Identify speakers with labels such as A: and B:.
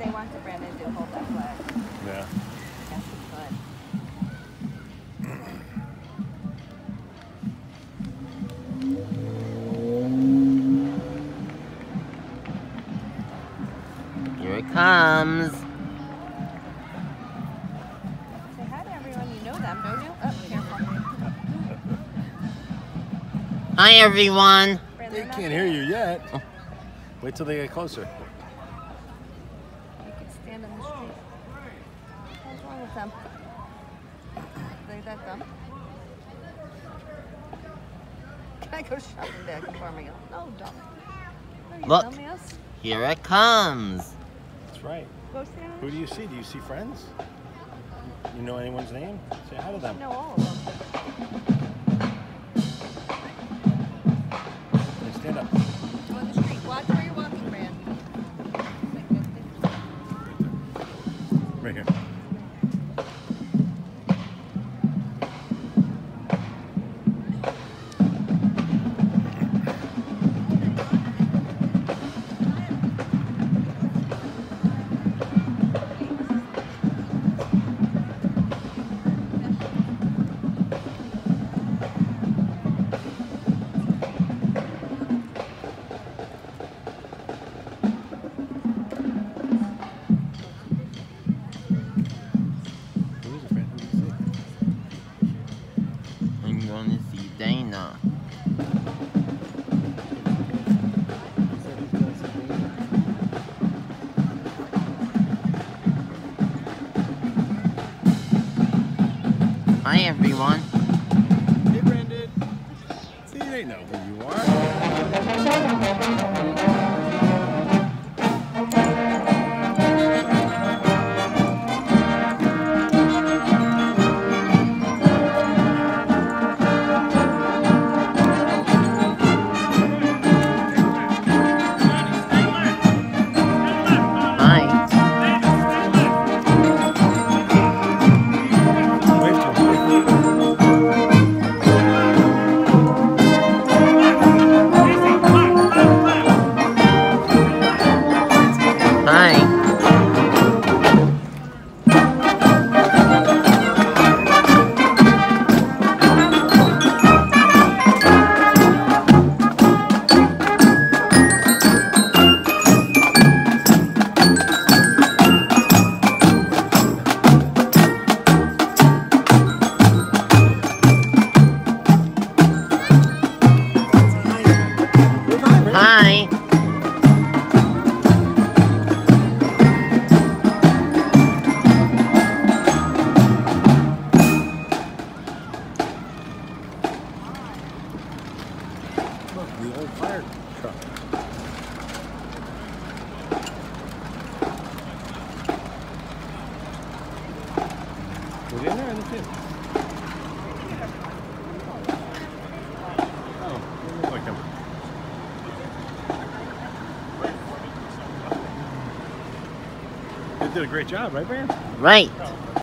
A: they wanted Brandon to hold that flag.
B: Yeah.
A: Yes, he could.
C: Here it comes.
A: Say hi to everyone. You know them, don't you? Oh, careful.
C: Hi, everyone.
B: They can't hear you yet. Wait till they get closer.
A: You can stand in the street. What's wrong with them? They that dumb? Can I go shopping bag for me? No, dumb. Are you
C: Look.
A: dumbass?
C: Here it comes.
B: That's right.
A: Go stand
B: Who do you see? Do you see friends? You know anyone's name? Say hi to
A: I
B: them.
A: know all of them.
B: Hey, stand up.
A: Go on the street. Watch where you're walking, Brand.
B: Right here.
C: I'm going to see Dana. Hi, everyone.
B: Hey, Brandon. See, they know who you are.
C: Hi.
B: Wait till
C: Hi. Hi.
B: Look, the old fire truck. Was he in there? I didn't see him. Oh, it looked like him. They did a great job, right, Brand?
C: Right.